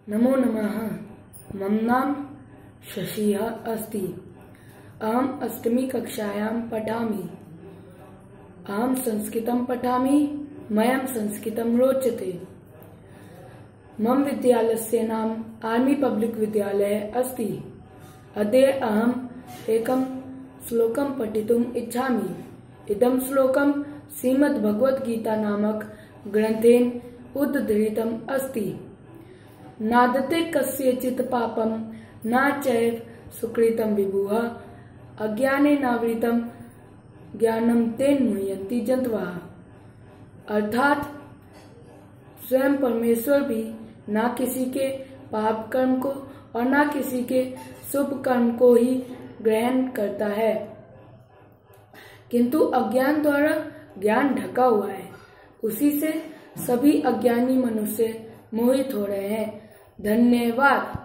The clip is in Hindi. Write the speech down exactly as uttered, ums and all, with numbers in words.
नमो नमः। मम नाम शशिः अस्ति। अहम् अष्टमी कक्षायां पठामि। अहं संस्कृतं पठामि। मह्यं संस्कृतं रोचते। मम विद्यालयस्य नाम आर्मी पब्लिक विद्यालयः अस्ति। अद्य अहम् एकं श्लोकं पठितुम् इच्छामि। इदं श्लोकं श्रीमद्भगवद्गीता नामक ग्रन्थेन उद्धृतम् अस्ति। नादते कस्यचित् पापं न चैव सुकृतं विभुः अज्ञानेनावृतं ज्ञानं तेन मुह्यन्ति जन्तवः। अर्थात स्वयं परमेश्वर भी न किसी के पाप कर्म को और न किसी के शुभ कर्म को ही ग्रहण करता है, किंतु अज्ञान द्वारा ज्ञान ढका हुआ है। उसी से सभी अज्ञानी मनुष्य मोहित हो रहे हैं। धन्यवाद।